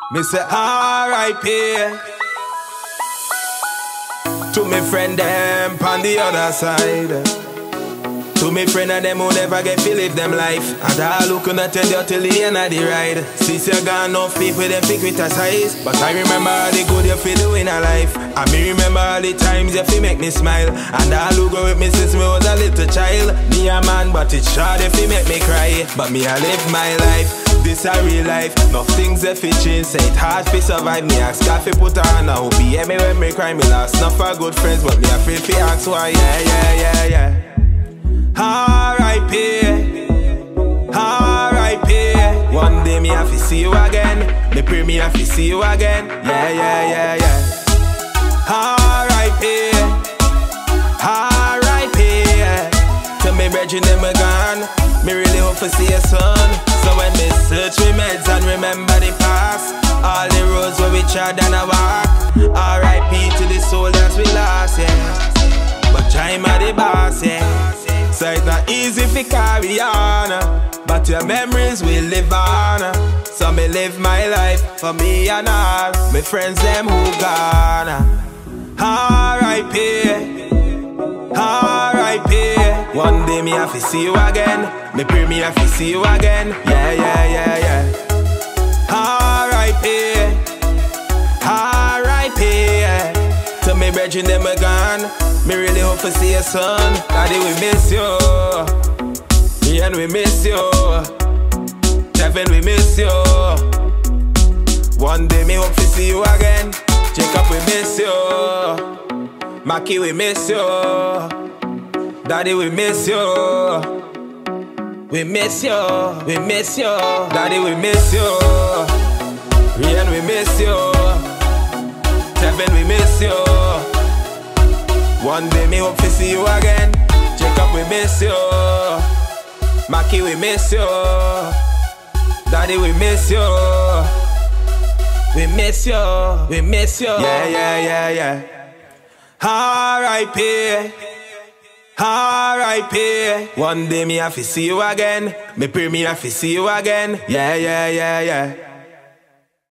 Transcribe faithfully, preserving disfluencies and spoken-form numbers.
Me say R I P to me friend them on the other side. To me friend and them who never get to live them life. And I looking at you till the end of the ride. Since you got enough people them pick with a size. But I remember all the good you feel do in a life. And me remember all the times you feel make me smile. And I look with me since me was a little child. Me a man but it's short if you make me cry. But me I live my life. This a real life, enough things that fit change. Say it hard to survive, me ask coffee put on. I hope you hear me when me cry. Me lost not for good friends, but me afraid to ask why. Yeah, yeah, yeah, yeah. R I P R I P One day me have to see you again. Me pray me have to see you again. Yeah, yeah, yeah, yeah. R I P R I P To me brethren them are gone. Me really hope to see your son. So when me search me meds and remember the past, all the roads where we trod and I walk. R I P to the soldiers we lost, yeah. But time are the boss, yeah. So it's not easy to carry on, but your memories will live on. So me live my life for me and all my friends them who gone. R I P R I P One day me have to see you again. Me pray me have to see you again. Yeah, yeah, yeah, yeah. R I P R I P To me brethren them are gone. Me really hope to see your son. Daddy we miss you. Ian we miss you. Kevin we miss you. One day me hope to see you again. Jacob we miss you. Mackie we miss you. Daddy we miss you. We miss you. We miss you. Daddy we miss you. Ian we miss you. Kevin we miss you. One day me hope to see you again. Jacob we miss you. Mackie we miss you. Daddy we miss you. We miss you. We miss you. Yeah, yeah, yeah, yeah. R I P R I P One day me have to see you again. Me pray me have to see you again. Yeah, yeah, yeah, yeah.